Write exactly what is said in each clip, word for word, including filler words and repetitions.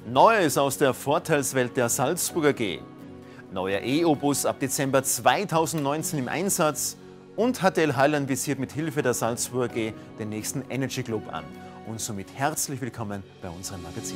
Neues aus der Vorteilswelt der Salzburg A G. Neuer E-O-Bus ab Dezember zweitausendneunzehn im Einsatz und H T L Highline visiert mit Hilfe der Salzburg A G den nächsten Energy Club an. Und somit herzlich willkommen bei unserem Magazin.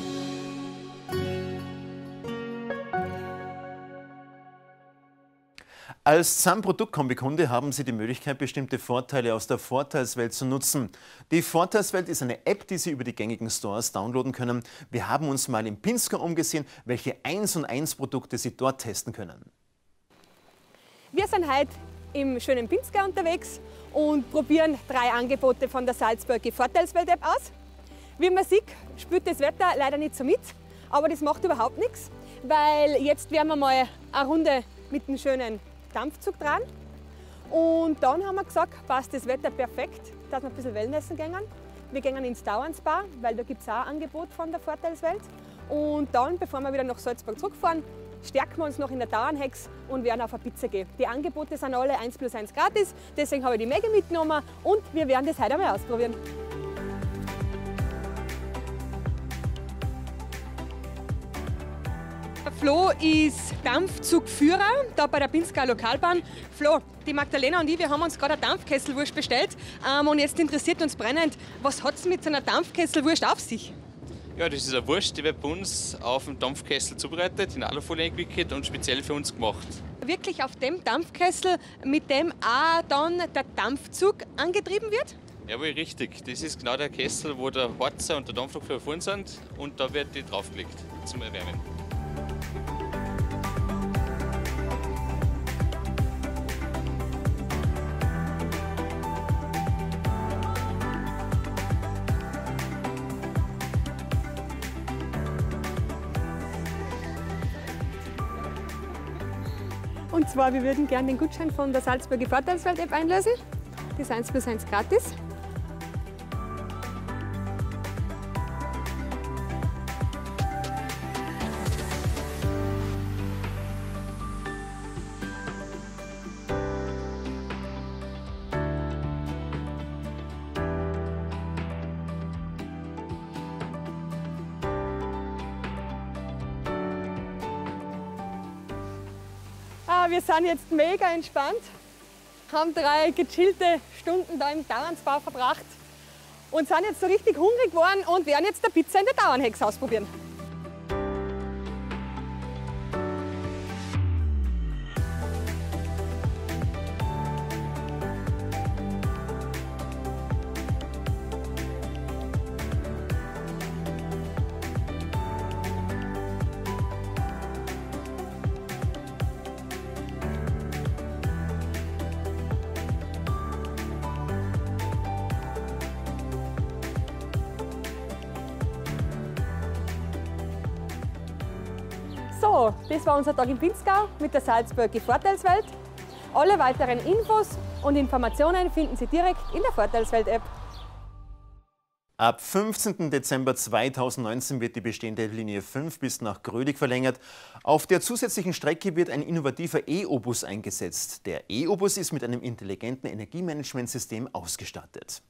Als Sam-Produktkombi-Kunde haben Sie die Möglichkeit, bestimmte Vorteile aus der Vorteilswelt zu nutzen. Die Vorteilswelt ist eine App, die Sie über die gängigen Stores downloaden können. Wir haben uns mal im Pinsker umgesehen, welche eins und eins Produkte Sie dort testen können. Wir sind heute im schönen Pinsker unterwegs und probieren drei Angebote von der Salzburg A G Vorteilswelt-App aus. Wie man sieht, spielt das Wetter leider nicht so mit, aber das macht überhaupt nichts, weil jetzt werden wir mal eine Runde mit dem schönen Dampfzug dran. Und dann haben wir gesagt, passt das Wetter perfekt, dass wir ein bisschen Wellnessen gehen. Wir gehen ins Dauernspa, weil da gibt es auch ein Angebot von der Vorteilswelt. Und dann, bevor wir wieder nach Salzburg zurückfahren, stärken wir uns noch in der Dauernhex und werden auf eine Pizza gehen. Die Angebote sind alle eins plus eins gratis, deswegen habe ich die Mega mitgenommen und wir werden das heute einmal ausprobieren. Flo ist Dampfzugführer, da bei der Pinsker Lokalbahn. Flo, die Magdalena und ich, wir haben uns gerade eine Dampfkesselwurst bestellt. Ähm, und jetzt interessiert uns brennend, was hat es mit so einer Dampfkesselwurst auf sich? Ja, das ist eine Wurst, die wird bei uns auf dem Dampfkessel zubereitet, in Alufolie eingewickelt und speziell für uns gemacht. Wirklich auf dem Dampfkessel, mit dem auch dann der Dampfzug angetrieben wird? Jawohl, richtig. Das ist genau der Kessel, wo der Harzer und der Dampflok verfahren sind und da wird die draufgelegt zum Erwärmen. Und zwar, wir würden gerne den Gutschein von der Salzburg A G Vorteilswelt-App einlösen. Das ist eins plus eins gratis. Wir sind jetzt mega entspannt, haben drei gechillte Stunden da im Dauernsbau verbracht und sind jetzt so richtig hungrig geworden und werden jetzt eine Pizza in der Dauernhex ausprobieren. So, das war unser Tag in Pinzgau mit der Salzburg A G Vorteilswelt. Alle weiteren Infos und Informationen finden Sie direkt in der Vorteilswelt-App. Ab fünfzehnten Dezember zweitausendneunzehn wird die bestehende Linie fünf bis nach Grödig verlängert. Auf der zusätzlichen Strecke wird ein innovativer E-O-Bus eingesetzt. Der E-O-Bus ist mit einem intelligenten Energiemanagementsystem ausgestattet.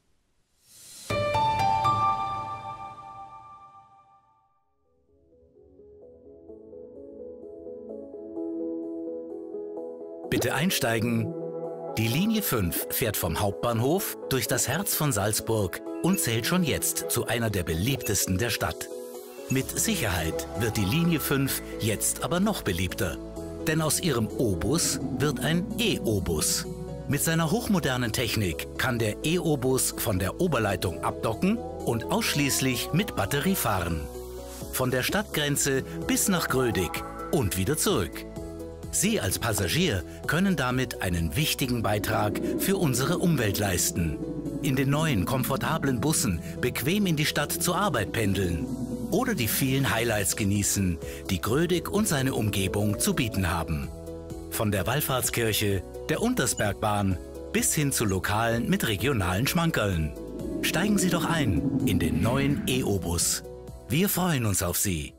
Bitte einsteigen. Die Linie fünf fährt vom Hauptbahnhof durch das Herz von Salzburg und zählt schon jetzt zu einer der beliebtesten der Stadt. Mit Sicherheit wird die Linie fünf jetzt aber noch beliebter. Denn aus ihrem O-Bus wird ein E-O-Bus. Mit seiner hochmodernen Technik kann der E-O-Bus von der Oberleitung abdocken und ausschließlich mit Batterie fahren. Von der Stadtgrenze bis nach Grödig und wieder zurück. Sie als Passagier können damit einen wichtigen Beitrag für unsere Umwelt leisten. In den neuen, komfortablen Bussen bequem in die Stadt zur Arbeit pendeln oder die vielen Highlights genießen, die Grödig und seine Umgebung zu bieten haben. Von der Wallfahrtskirche, der Untersbergbahn bis hin zu Lokalen mit regionalen Schmankerln. Steigen Sie doch ein in den neuen E-O-Bus. Wir freuen uns auf Sie.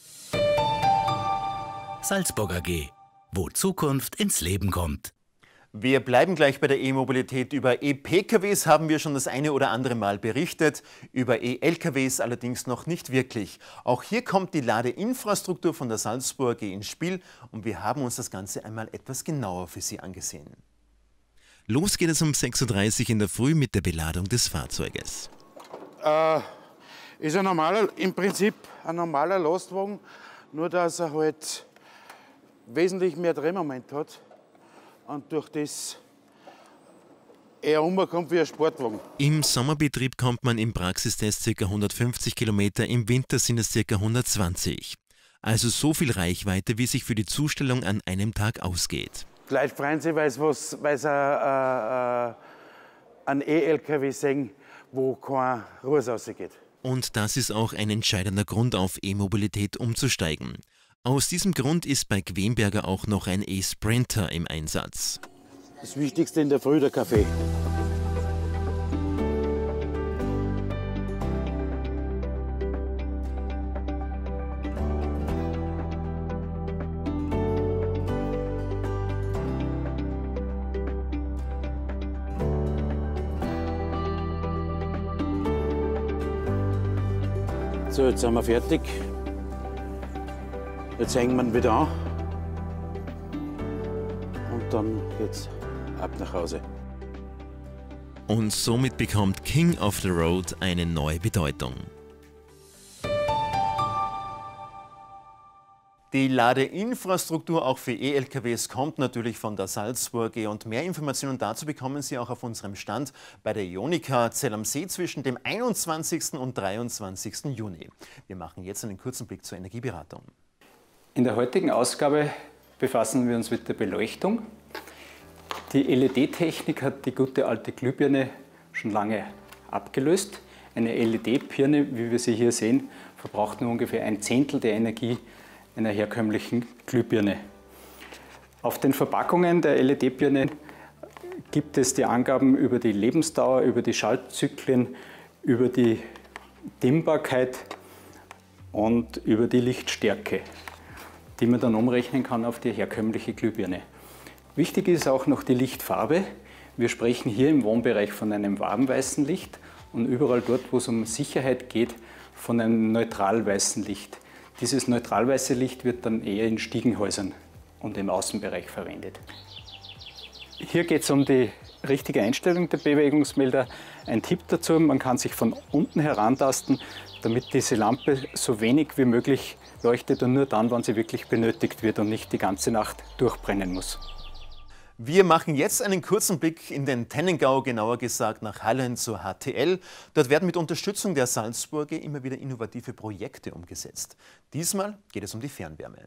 Salzburg A G, wo Zukunft ins Leben kommt. Wir bleiben gleich bei der E-Mobilität. Über E-P K Ws haben wir schon das eine oder andere Mal berichtet, über E-L K Ws allerdings noch nicht wirklich. Auch hier kommt die Ladeinfrastruktur von der Salzburg A G ins Spiel und wir haben uns das Ganze einmal etwas genauer für Sie angesehen. Los geht es um sechs Uhr dreißig in der Früh mit der Beladung des Fahrzeuges. Äh, ist ein normaler, im Prinzip ein normaler Lastwagen, nur dass er halt wesentlich mehr Drehmoment hat. Und durch das eher umkommt wie ein Sportwagen. Im Sommerbetrieb kommt man im Praxistest ca. hundertfünfzig Kilometer, im Winter sind es ca. hundertzwanzig. Also so viel Reichweite, wie sich für die Zustellung an einem Tag ausgeht. Die Leute freuen sich, weil sie äh, äh, einen E-L K W sehen, wo kein Ruß rausgeht. Und das ist auch ein entscheidender Grund, auf E-Mobilität umzusteigen. Aus diesem Grund ist bei Quemberger auch noch ein E-Sprinter im Einsatz. Das Wichtigste in der Früh der Kaffee. So, jetzt sind wir fertig. Jetzt hängen wir ihn wieder an und dann geht's ab nach Hause. Und somit bekommt King of the Road eine neue Bedeutung. Die Ladeinfrastruktur auch für E-L K Ws kommt natürlich von der Salzburg A G und mehr Informationen dazu bekommen Sie auch auf unserem Stand bei der Ionica Zell am See zwischen dem einundzwanzigsten und dreiundzwanzigsten Juni. Wir machen jetzt einen kurzen Blick zur Energieberatung. In der heutigen Ausgabe befassen wir uns mit der Beleuchtung. Die L E D-Technik hat die gute alte Glühbirne schon lange abgelöst. Eine L E D-Birne, wie wir sie hier sehen, verbraucht nur ungefähr ein Zehntel der Energie einer herkömmlichen Glühbirne. Auf den Verpackungen der L E D-Birne gibt es die Angaben über die Lebensdauer, über die Schaltzyklen, über die Dimmbarkeit und über die Lichtstärke, die man dann umrechnen kann auf die herkömmliche Glühbirne. Wichtig ist auch noch die Lichtfarbe. Wir sprechen hier im Wohnbereich von einem warmweißen Licht und überall dort, wo es um Sicherheit geht, von einem neutralweißen Licht. Dieses neutralweiße Licht wird dann eher in Stiegenhäusern und im Außenbereich verwendet. Hier geht es um die richtige Einstellung der Bewegungsmelder. Ein Tipp dazu, man kann sich von unten herantasten, damit diese Lampe so wenig wie möglich leuchtet und nur dann, wenn sie wirklich benötigt wird und nicht die ganze Nacht durchbrennen muss. Wir machen jetzt einen kurzen Blick in den Tennengau, genauer gesagt nach Hallen zur H T L. Dort werden mit Unterstützung der Salzburger immer wieder innovative Projekte umgesetzt. Diesmal geht es um die Fernwärme.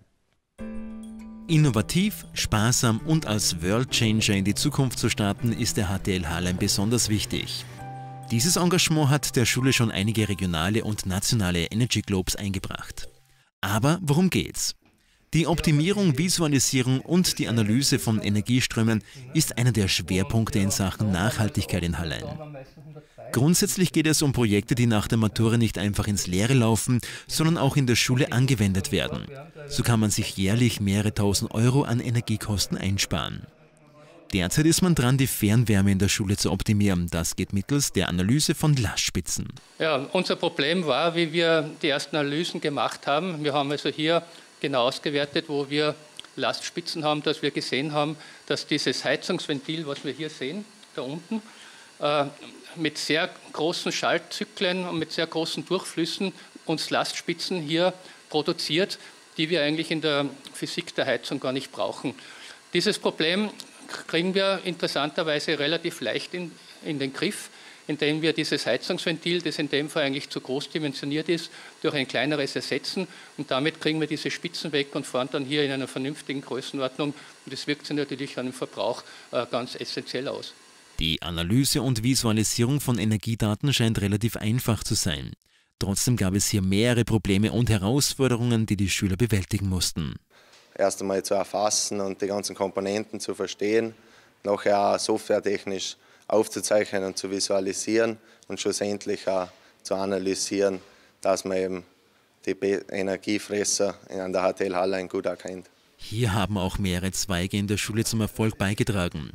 Innovativ, sparsam und als World Changer in die Zukunft zu starten, ist der H T L Hallein besonders wichtig. Dieses Engagement hat der Schule schon einige regionale und nationale Energy Globes eingebracht. Aber worum geht's? Die Optimierung, Visualisierung und die Analyse von Energieströmen ist einer der Schwerpunkte in Sachen Nachhaltigkeit in Hallein. Grundsätzlich geht es um Projekte, die nach der Matura nicht einfach ins Leere laufen, sondern auch in der Schule angewendet werden. So kann man sich jährlich mehrere tausend Euro an Energiekosten einsparen. Derzeit ist man dran, die Fernwärme in der Schule zu optimieren. Das geht mittels der Analyse von Lastspitzen. Ja, unser Problem war, wie wir die ersten Analysen gemacht haben. Wir haben also hier genau ausgewertet, wo wir Lastspitzen haben, dass wir gesehen haben, dass dieses Heizungsventil, was wir hier sehen, da unten, äh, mit sehr großen Schaltzyklen und mit sehr großen Durchflüssen uns Lastspitzen hier produziert, die wir eigentlich in der Physik der Heizung gar nicht brauchen. Dieses Problem kriegen wir interessanterweise relativ leicht in, in den Griff, indem wir dieses Heizungsventil, das in dem Fall eigentlich zu groß dimensioniert ist, durch ein kleineres ersetzen. Und damit kriegen wir diese Spitzen weg und fahren dann hier in einer vernünftigen Größenordnung. Und das wirkt sich natürlich an den Verbrauch äh, ganz essentiell aus. Die Analyse und Visualisierung von Energiedaten scheint relativ einfach zu sein. Trotzdem gab es hier mehrere Probleme und Herausforderungen, die die Schüler bewältigen mussten. Erst einmal zu erfassen und die ganzen Komponenten zu verstehen, nachher auch softwaretechnisch aufzuzeichnen und zu visualisieren und schlussendlich auch zu analysieren, dass man eben die Energiefresser an der H T L Hallein gut erkennt. Hier haben auch mehrere Zweige in der Schule zum Erfolg beigetragen.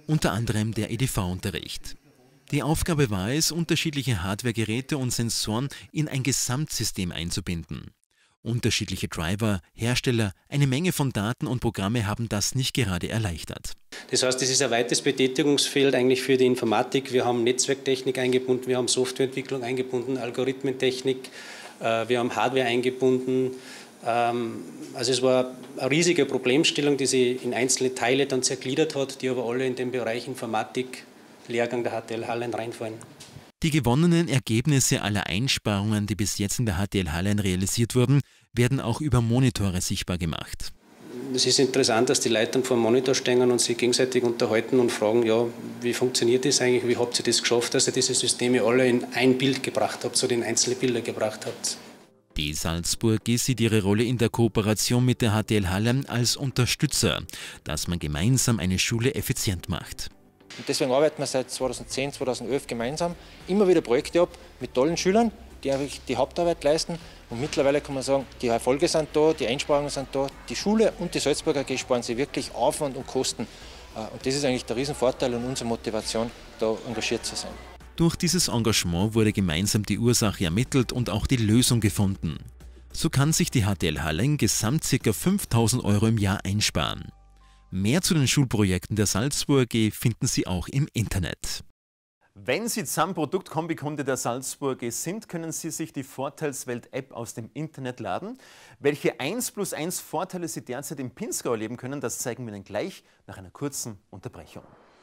unter anderem der E D V-Unterricht. Die Aufgabe war es, unterschiedliche Hardwaregeräte und Sensoren in ein Gesamtsystem einzubinden. Unterschiedliche Driver, Hersteller, eine Menge von Daten und Programme haben das nicht gerade erleichtert. Das heißt, es ist ein weites Betätigungsfeld eigentlich für die Informatik. Wir haben Netzwerktechnik eingebunden, wir haben Softwareentwicklung eingebunden, Algorithmentechnik, wir haben Hardware eingebunden. Also es war eine riesige Problemstellung, die sich in einzelne Teile dann zergliedert hat, die aber alle in den Bereich Informatik, Lehrgang der H T L Hallein reinfallen. Die gewonnenen Ergebnisse aller Einsparungen, die bis jetzt in der H T L Hallein realisiert wurden, werden auch über Monitore sichtbar gemacht. Es ist interessant, dass die Leute dann vor dem Monitor stehen und sich gegenseitig unterhalten und fragen, ja, wie funktioniert das eigentlich, wie habt ihr das geschafft, dass ihr diese Systeme alle in ein Bild gebracht habt, oder in einzelne Bilder gebracht habt. Die Salzburg sieht ihre Rolle in der Kooperation mit der H T L Hallein als Unterstützer, dass man gemeinsam eine Schule effizient macht. Und deswegen arbeiten wir seit zweitausendzehn, zweitausendelf gemeinsam immer wieder Projekte ab mit tollen Schülern, die eigentlich die Hauptarbeit leisten. Und mittlerweile kann man sagen, die Erfolge sind da, die Einsparungen sind da. Die Schule und die Salzburg A G sparen sich wirklich Aufwand und Kosten. Und das ist eigentlich der Riesenvorteil und unsere Motivation, da engagiert zu sein. Durch dieses Engagement wurde gemeinsam die Ursache ermittelt und auch die Lösung gefunden. So kann sich die H T L Hallein gesamt ca. fünftausend Euro im Jahr einsparen. Mehr zu den Schulprojekten der Salzburg A G finden Sie auch im Internet. Wenn Sie Z A M-Produktkombikunde der Salzburg A G sind, können Sie sich die Vorteilswelt-App aus dem Internet laden. Welche eins plus eins Vorteile Sie derzeit im Pinzgau erleben können, das zeigen wir Ihnen gleich nach einer kurzen Unterbrechung.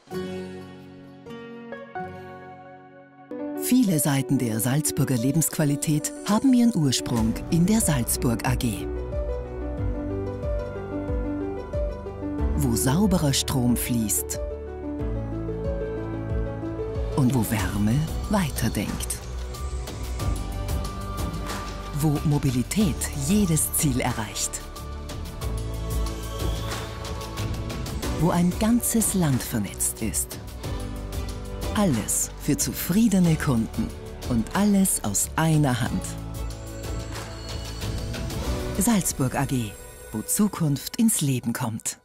Viele Seiten der Salzburger Lebensqualität haben ihren Ursprung in der Salzburg A G. Wo sauberer Strom fließt und wo Wärme weiterdenkt. Wo Mobilität jedes Ziel erreicht. Wo ein ganzes Land vernetzt ist. Alles für zufriedene Kunden und alles aus einer Hand. Salzburg A G, wo Zukunft ins Leben kommt.